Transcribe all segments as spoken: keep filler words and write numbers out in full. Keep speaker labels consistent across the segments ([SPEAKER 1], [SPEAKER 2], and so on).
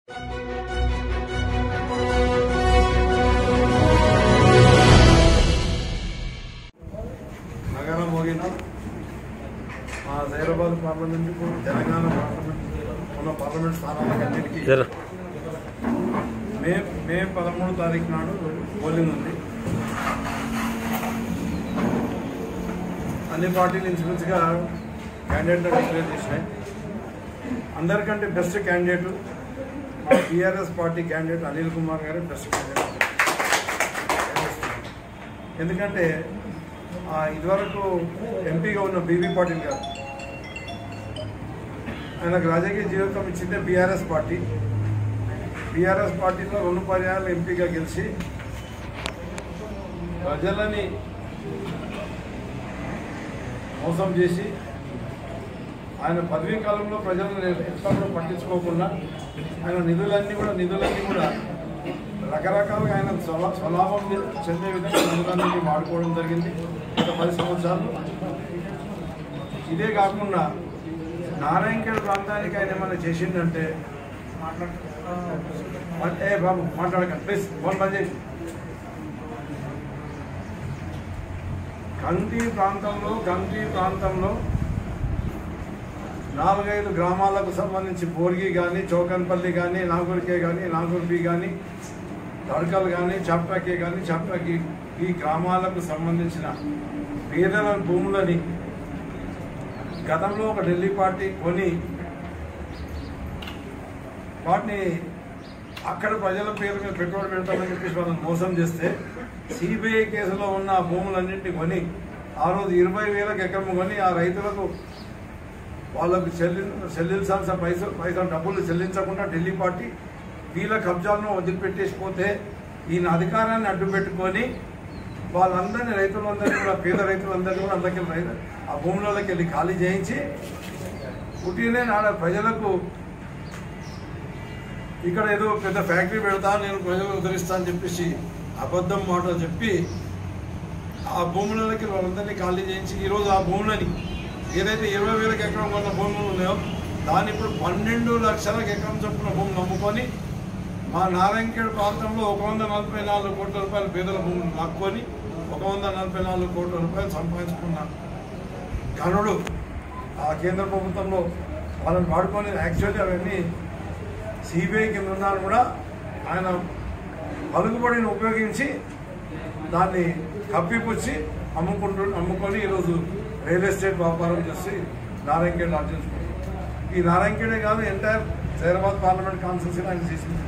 [SPEAKER 1] నగరం మోగిన మా హైదరాబాద్ పార్లమెంట్ తెలంగాణ పార్లమెంట్ ఉన్న పార్లమెంట్ స్థానాలన్నిటికీ మే మే పదమూడు తారీఖు నాడు పోలింగ్ ఉంది. అన్ని పార్టీలు ఇన్సూరెన్స్గా క్యాండిడేట్గా డిక్లేర్ చేసినాయి. అందరికంటే బెస్ట్ క్యాండిడేట్ మా TRS party candidate Anil Kumar garu best candidate. ఎందుకంటే ఇదివరకు ఎంపీగా ఉన్న బీబీ పాటిల్ గారు ఆయనకు రాజకీయ జీవితం ఇచ్చిందే బీఆర్ఎస్ పార్టీ. బీఆర్ఎస్ పార్టీలో రెండు పర్యాయాలు ఎంపీగా గెలిచి ప్రజలని మోసం చేసి ఆయన పదవీ కాలంలో ప్రజలను ఎట్లా కూడా పట్టించుకోకుండా ఆయన నిధులన్నీ కూడా నిధులన్నీ కూడా రకరకాలుగా ఆయన స్వలా స్వలాభం చెందే విధంగా నిధులన్నీ వాడుకోవడం జరిగింది గత పది సంవత్సరాలు. ఇదే కాకుండా నారాయణఖేడ్ ప్రాంతానికి ఆయన ఏమైనా చేసిందంటే ఏ బాబు మాట్లాడకండి ప్లీజ్ ఫోన్ బంద్ చేసి. గంటి ప్రాంతంలో గంటి ప్రాంతంలో నాలుగైదు గ్రామాలకు సంబంధించి బోర్గి కానీ, చౌకన్పల్లి కానీ, నాగూర్కే కానీ, నాగూర్బి కానీ, తడకల్ కానీ, చాప్టాకే కానీ, చాప్టాకి ఈ గ్రామాలకు సంబంధించిన పేదల భూములని గతంలో ఒక ఢిల్లీ పార్టీ కొని వాటిని అక్కడ ప్రజల పేరు మీద పెట్టుబడి పెడతామని చెప్పేసి వాళ్ళని మోసం చేస్తే సిబిఐ కేసులో ఉన్న భూములన్నింటినీ కొని ఆ రోజు ఇరవై వేలకు ఎకరం కొని ఆ రైతులకు వాళ్ళకు చెల్లి చెల్లించాల్సిన పైసలు పైసలు డబ్బులు చెల్లించకుండా ఢిల్లీ పార్టీ వీళ్ళ కబ్జాలను వదిలిపెట్టేసిపోతే ఈయన అధికారాన్ని అడ్డు పెట్టుకొని వాళ్ళందరినీ రైతులందరినీ కూడా పేద రైతులందరినీ కూడా అందరికీ రైతు ఆ భూములలోకి వెళ్ళి ఖాళీ చేయించి పుట్టినే నాడ ప్రజలకు ఇక్కడ ఏదో పెద్ద ఫ్యాక్టరీ పెడతా నేను ప్రజలకు ఉద్ధరిస్తా అని చెప్పేసి అబద్ధం మాట చెప్పి ఆ భూములకి వాళ్ళందరినీ ఖాళీ చేయించి ఈరోజు ఆ భూములని ఏదైతే ఇరవై వేలకు ఎకరం కొన్న భూములు ఉన్నాయో దాన్ని ఇప్పుడు పన్నెండు లక్షలకు ఎకరం చొప్పున భూములు నమ్ముకొని మా నారాయణఖేడ్ ప్రాంతంలో ఒక వంద నలభై నాలుగు కోట్ల రూపాయల పేదల భూములు లాక్కొని ఒక వంద నలభై నాలుగు కోట్ల రూపాయలు సంపాదించుకున్న ఘనుడు ఆ కేంద్ర ప్రభుత్వంలో వాళ్ళని వాడుకొని యాక్చువల్లీ అవన్నీ సిబిఐ కింద ఉన్నాను కూడా ఆయన పలుకుబడిని ఉపయోగించి దాన్ని కప్పిపుచ్చి అమ్ముకుంటూ అమ్ముకొని ఈరోజు రియల్ ఎస్టేట్ వ్యాపారం చేసి నారాయణఖేడ్ ఆర్జించుకుంటారు. ఈ నారాయణఖేడే కాదు ఎంటైర్ హైదరాబాద్ పార్లమెంట్ కాన్స్టిట్యూన్సీని ఆయన చేసింది.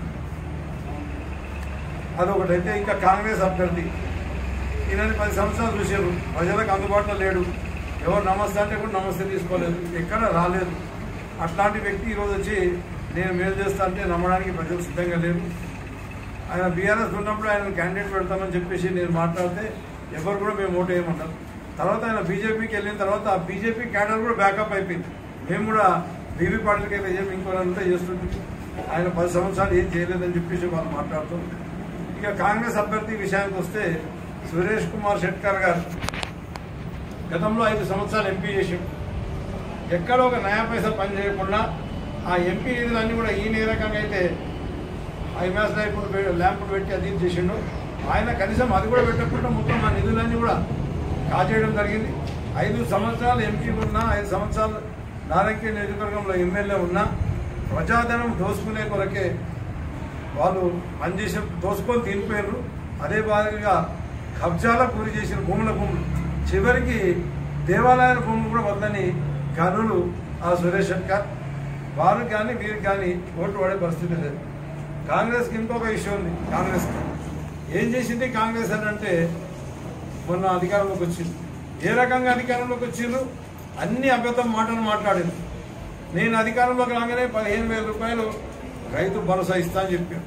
[SPEAKER 1] అదొకటైతే ఇంకా కాంగ్రెస్ అభ్యర్థి ఈయనని పది సంవత్సరాలు చూశారు, ప్రజలకు అందుబాటులో లేడు, ఎవరు నమస్తే అంటే కూడా నమస్తే తీసుకోలేదు, ఎక్కడ రాలేదు. అట్లాంటి వ్యక్తి ఈరోజు వచ్చి నేను మేలు చేస్తా అంటే నమ్మడానికి ప్రజలు సిద్ధంగా లేరు. ఆయన బీఆర్ఎస్ ఉన్నప్పుడు ఆయన క్యాండిడేట్ పెడతామని చెప్పేసి నేను మాట్లాడితే ఎవరు కూడా మేము ఓటు వేయమన్నారు. తర్వాత ఆయన బీజేపీకి వెళ్ళిన తర్వాత ఆ బీజేపీ క్యాడర్ కూడా బ్యాకప్ అయిపోయింది. మేము కూడా బీబీ పార్టీలకి అయితే ఏమి ఇంకోనంతా చేస్తుంది, ఆయన పది సంవత్సరాలు ఏం చేయలేదని చెప్పేసి వాళ్ళు మాట్లాడుతాం. ఇక కాంగ్రెస్ అభ్యర్థి విషయానికి వస్తే సురేష్ కుమార్ షెట్కర్ గారు గతంలో ఐదు సంవత్సరాలు ఎంపీ చేసి ఎక్కడో ఒక నయా పైసా పని చేయకుండా ఆ ఎంపీ నిధులన్నీ కూడా ఈయన ఏ రకంగా అయితే ఐమాస్ ఇప్పుడు ల్యాంపులు పెట్టి అది చేసిండు, ఆయన కనీసం అది కూడా పెట్టకుండా మొత్తం ఆ నిధులన్నీ కూడా కాజేయడం జరిగింది. ఐదు సంవత్సరాలు ఎంపీ ఉన్నా, ఐదు సంవత్సరాలు నారాయణఖేడ్ నియోజకవర్గంలో ఎమ్మెల్యే ఉన్నా ప్రజాధనం దోసుకునే కొరకే వాళ్ళు పనిచేసి దోసుకొని తినిపోయారు. అదే భాగంగా కబ్జాలకు గురి చేసిన భూముల భూములు చివరికి దేవాలయాల భూములు కూడా వద్దని గనులు ఆ సురేష్ షెట్కర్. వారు కానీ వీరికి కానీ ఓటు పడే పరిస్థితి లేదు. కాంగ్రెస్కి ఇంకొక ఇష్యూ ఉంది. కాంగ్రెస్కి ఏం చేసింది కాంగ్రెస్ అని అంటే మొన్న అధికారంలోకి వచ్చింది. ఏ రకంగా అధికారంలోకి వచ్చిండ్రు? అన్ని అబద్ధం మాటలు మాట్లాడింది. నేను అధికారంలోకి రాగానే పదిహేను వేల రూపాయలు రైతు భరోసా ఇస్తా అని చెప్పాను.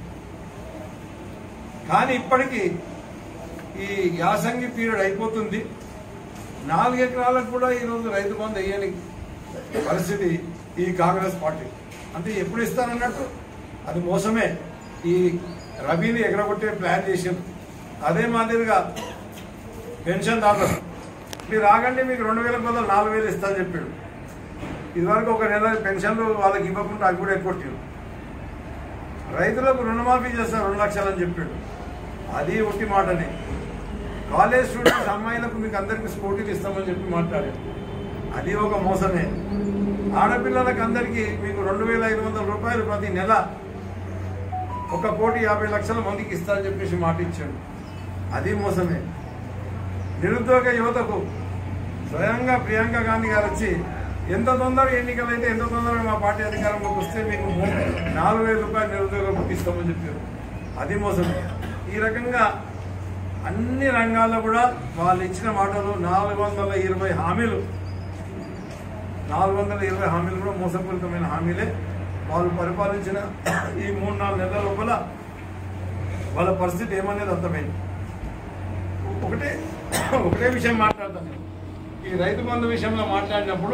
[SPEAKER 1] కానీ ఇప్పటికీ ఈ యాసంగి పీరియడ్ అయిపోతుంది, నాలుగు ఎకరాలకు కూడా ఈరోజు రైతు బంధు వేయని పరిస్థితి ఈ కాంగ్రెస్ పార్టీ. అంటే ఎప్పుడు ఇస్తారన్నట్టు అది మోసమే. ఈ రబీని ఎగరగొట్టే ప్లాన్ చేసింది. అదే మాదిరిగా పెన్షన్దారులు మీరు ఆగండి, మీకు రెండు వేల బదులు నాలుగు వేలు ఇస్తా అని చెప్పాడు. ఇదివరకు ఒక నెల పెన్షన్లు వాళ్ళకి ఇవ్వకుండా అవి కూడా ఎక్కొట్టారు. రైతులకు రుణమాఫీ చేస్తారు రెండు లక్షలు అని చెప్పాడు. అది ఒట్టి మాటనే. కాలేజ్ స్టూడెంట్స్ అమ్మాయిలకు మీకు అందరికీ స్కూటీలు ఇస్తామని చెప్పి మాట్లాడారు. అది ఒక మోసమే. ఆడపిల్లలకు అందరికీ మీకు రెండు వేల ఐదు వందల రూపాయలు ప్రతి నెల ఒక కోటి యాభై లక్షల మందికి ఇస్తారని చెప్పేసి మాట ఇచ్చాడు. అది మోసమే. నిరుద్యోగ యువతకు స్వయంగా ప్రియాంక గాంధీ గారు వచ్చి ఎంత తొందరగా ఎన్నికలైతే ఎంత తొందరగా మా పార్టీ అధికారంలోకి వస్తే మీకు నాలుగు వేల రూపాయలు నిరుద్యోగం ఇస్తామని చెప్పారు. అది మోసమే. ఈ రకంగా అన్ని రంగాల్లో కూడా వాళ్ళు ఇచ్చిన మాటలు నాలుగు వందల ఇరవై హామీలు నాలుగు వందల ఇరవై హామీలు కూడా మోసపూరితమైన హామీలే. వాళ్ళు పరిపాలించిన ఈ మూడు నాలుగు నెలల లోపల వాళ్ళ పరిస్థితి ఏమనేది అర్థమైంది. ఒకటే ఒకటే విషయం మాట్లాడతాను. ఈ రైతు బంధు విషయంలో మాట్లాడినప్పుడు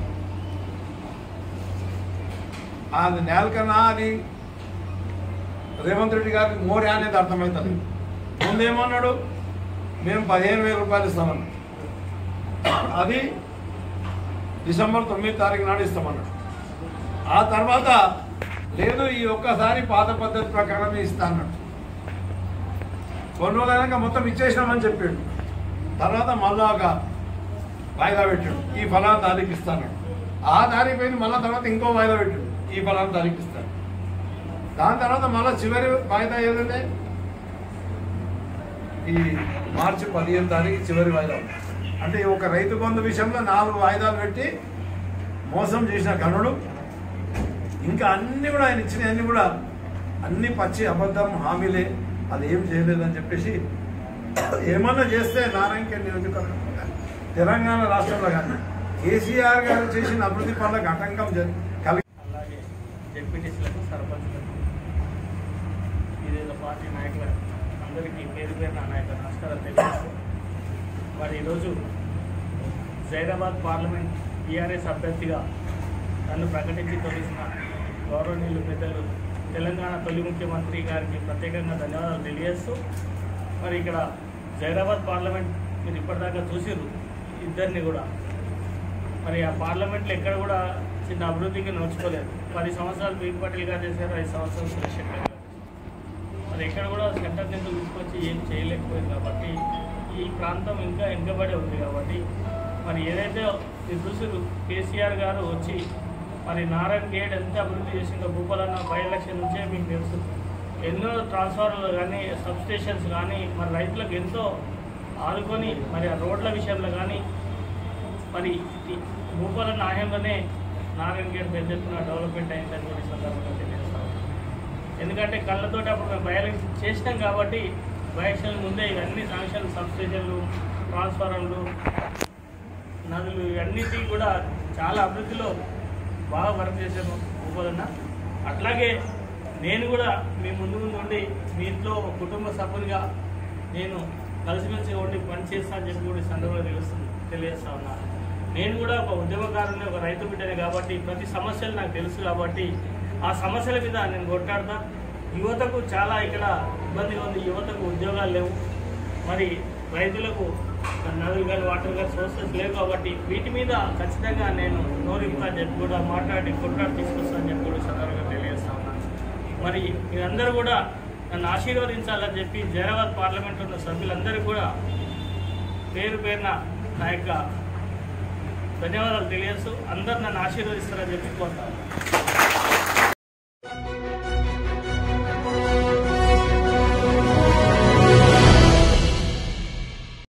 [SPEAKER 1] అది నేలకన్నా అది రేవంత్ రెడ్డి గారికి మోరే అనేది అర్థమవుతుంది. ముందేమన్నాడు, మేము పదిహేను వేల రూపాయలు ఇస్తామన్నాడు. అది డిసెంబర్ తొమ్మిది తారీఖు నాడు ఇస్తామన్నాడు. ఆ తర్వాత లేదు ఈ ఒక్కసారి పాత పద్ధతి ప్రకారమే ఇస్తా అన్నాడు. కొన్ని రోజులైనాక మొత్తం ఇచ్చేసినామని చెప్పాడు. తర్వాత మళ్ళా ఒక వాయిదా పెట్టాడు, ఈ ఫలానా తారీఖు ఇస్తాడు. ఆ తారీఖు పోయింది, మళ్ళీ తర్వాత ఇంకో వాయిదా పెట్టాడు, ఈ ఫలానా తారీఖు ఇస్తాడు. దాని తర్వాత మళ్ళీ చివరి వాయిదా ఏదంటే ఈ మార్చి పదిహేను తారీఖు చివరి వాయిదా. అంటే ఒక రైతు బంధు విషయంలో నాలుగు వాయిదాలు పెట్టి మోసం చేసిన గనుడు. ఇంకా అన్ని కూడా ఆయన ఇచ్చిన అన్ని కూడా అన్ని పచ్చి అబద్ధం హామీలే. అది ఏం చేయలేదని చెప్పేసి ఏమన్నా చేస్తే నారాయణఖేడ్ నియోజకవర్గం తెలంగాణ రాష్ట్రంలో కానీ కేసీఆర్ గారు చేసిన అభివృద్ధి పనులకు ఆటంకం కలిగి
[SPEAKER 2] అలాగే జెడ్పీటీసీలకు సర్పంచ్లకు వివిధ పార్టీ నాయకుల అందరికీ పేరు పేరున నాయకుల నమస్కారం తెలియజేస్తూ మరి ఈరోజు జైరాబాద్ పార్లమెంట్ టీఆర్ఎస్ అభ్యర్థిగా నన్ను ప్రకటించి తొలిసిన గౌరవనీయులు పెద్దలు తెలంగాణ తొలి ముఖ్యమంత్రి గారికి ప్రత్యేకంగా ధన్యవాదాలు తెలియజేస్తూ మరి ఇక్కడ జైరాబాద్ పార్లమెంట్ మీరు ఇప్పటిదాకా చూసిరు ఇద్దరిని కూడా. మరి ఆ పార్లమెంట్లో ఎక్కడ కూడా చిన్న అభివృద్ధికి నోచుకోలేదు. పది సంవత్సరాలు బీపీ పటేల్ గారు చేశారు, ఐదు సంవత్సరాలు సురేష్ శెట్టర్ గారు. మరి ఎక్కడ కూడా సెంటర్ కింద తీసుకొచ్చి ఏం చేయలేకపోయింది. కాబట్టి ఈ ప్రాంతం ఇంకా వెనుకబడి ఉంది. కాబట్టి మరి ఏదైతే మీరు చూసారు కేసీఆర్ గారు వచ్చి మరి నారాయణఖేడ్ ఎంత అభివృద్ధి చేసిందో భూపాలన్న బై ఎలక్షన్ నుంచే మీకు తెలుసు. ఎన్నో ట్రాన్స్ఫార్మర్లు కానీ సబ్ స్టేషన్స్ కానీ మరి రైతులకు ఎంతో ఆదుకొని మరి ఆ రోడ్ల విషయంలో కానీ మరి భూపాలన్న ఆయంలోనే నారాయణఖేడ్ పెద్ద ఎత్తున డెవలప్మెంట్ అయిందని కూడా సందర్భంగా తెలియజేస్తాం. ఎందుకంటే కళ్ళతోటి అప్పుడు మేము బై ఎలక్షన్ చేసినాం కాబట్టి బై ఎలక్షన్ ముందే ఇవన్నీ శాంక్షన్లు సబ్ స్టేషన్లు ట్రాన్స్ఫార్మర్లు నదులు ఇవన్నిటికీ కూడా చాలా అభివృద్ధిలో బాగా వర్క్ చేశాను భూపాలన్న. అట్లాగే నేను కూడా మీ ముందు ముందు ఉండి మీ ఇంట్లో కుటుంబ సభ్యునిగా నేను కలిసిమెలిసి ఉండి పనిచేస్తా అని చెప్పి కూడా సందర్భంగా తెలుస్తుంది తెలియజేస్తా ఉన్నాను. నేను కూడా ఒక ఉద్యమకారుని, ఒక రైతు బిడ్డని కాబట్టి ప్రతి సమస్యలు నాకు తెలుసు. కాబట్టి ఆ సమస్యల మీద నేను కొట్లాడతా. యువతకు చాలా ఇక్కడ ఇబ్బందిగా ఉంది. యువతకు ఉద్యోగాలు లేవు, మరి రైతులకు నదులు కానీ వాటర్ కానీ సోర్సెస్ లేవు. కాబట్టి వీటి మీద ఖచ్చితంగా నేను నోరింపుతా అని చెప్పి కూడా మాట్లాడి కొట్లాడి తీసుకొస్తానని చెప్పి కూడా సందర్భంగా తెలియజేస్తా ఉన్నాను. మరి మీరందరూ కూడా నన్ను ఆశీర్వదించాలని చెప్పి జైరాబాద్ పార్లమెంట్లో ఉన్న సభ్యులందరికీ కూడా పేరు పేరున నా యొక్క ధన్యవాదాలు తెలియజేస్తూ అందరు నన్ను ఆశీర్వదిస్తారని చెప్పి కోరుతాను.